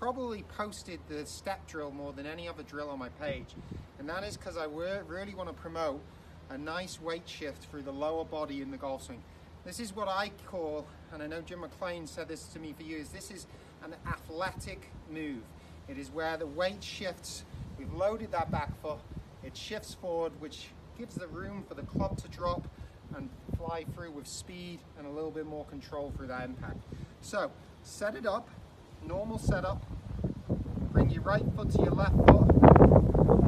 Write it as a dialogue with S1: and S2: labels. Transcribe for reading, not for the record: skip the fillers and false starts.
S1: probably posted the step drill more than any other drill on my page, and that is because I really want to promote a nice weight shift through the lower body in the golf swing. This is what I call, and I know Jim McLean said this to me for years, this is an athletic move. It is where the weight shifts, we've loaded that back foot, it shifts forward, which gives the room for the club to drop and fly through with speed and a little bit more control through that impact. So, set it up, normal setup, bring your right foot to your left foot,